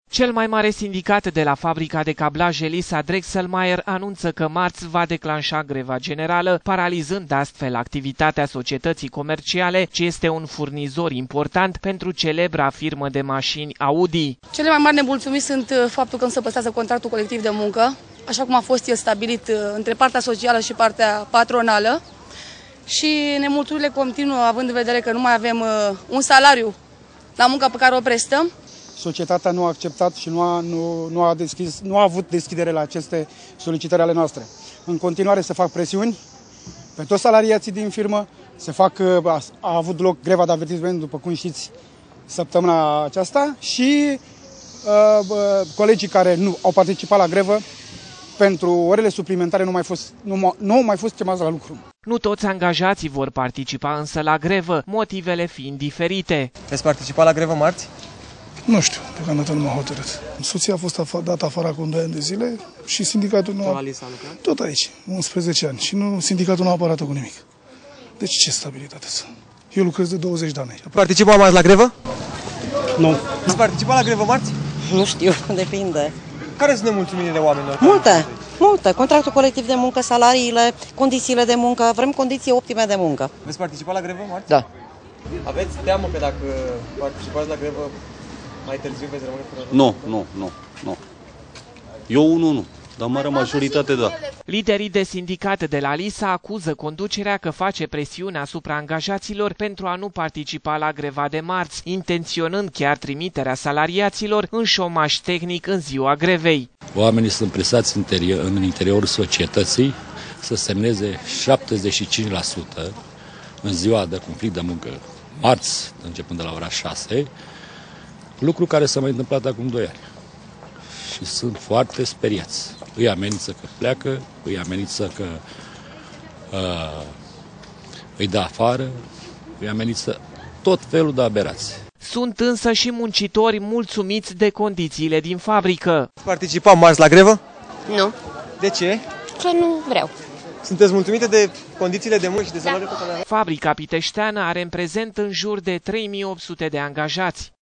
Cel mai mare sindicat de la fabrica de cablaj Elisa Drexelmeier anunță că marți va declanșa greva generală, paralizând astfel activitatea societății comerciale, ce este un furnizor important pentru celebra firmă de mașini Audi. Cele mai mari nemulțumiri sunt faptul că nu se păstrează contractul colectiv de muncă, așa cum a fost el stabilit între partea socială și partea patronală. Și nemulțumirile continuă, având în vedere că nu mai avem un salariu la munca pe care o prestăm. Societatea nu a acceptat și nu a avut deschidere la aceste solicitări ale noastre. În continuare se fac presiuni pe toți salariații din firmă, a avut loc greva de avertisment, după cum știți, săptămâna aceasta și colegii care nu au participat la grevă, pentru orele suplimentare nu au mai fost chemați la lucru. Nu toți angajații vor participa însă la grevă, motivele fiind diferite. Veți participa la grevă marți? Nu știu, deocamdată nu m-a hotărât. Soția a fost dată afară acum 2 ani de zile și sindicatul nu a... Tot aici, 11 ani și sindicatul nu a apărat-o cu nimic. Deci ce stabilitate să... Eu lucrez de 20 de ani. Participa marți la grevă? Nu. Veți participa la grevă marți? Nu știu, depinde. Care sunt nemulțumirile oamenilor? Multe. Contractul colectiv de muncă, salariile, condițiile de muncă, vrem condiții optime de muncă. Veți participa la grevă marți? Da. Aveți teamă că dacă participați la grevă mai târziu veți rămâne fără? Nu. Eu nu, dar mare majoritate da. Liderii de sindicat de la Lisa acuză conducerea că face presiune asupra angajaților pentru a nu participa la greva de marți, intenționând chiar trimiterea salariaților în șomaj tehnic în ziua grevei. Oamenii sunt presați în interiorul societății să semneze 75% în ziua de conflict de muncă, marți, începând de la ora 6, lucru care s-a mai întâmplat acum 2 ani. Și sunt foarte speriați. Îi amenință că pleacă, îi amenință că îi dă afară, îi amenință tot felul de aberații. Sunt însă și muncitori mulțumiți de condițiile din fabrică. Participa marți la grevă? Nu. De ce? Că nu vreau. Sunteți mulțumite de condițiile de muncă și de salariul pe care le aveți? Fabrica piteșteană are în prezent în jur de 3800 de angajați.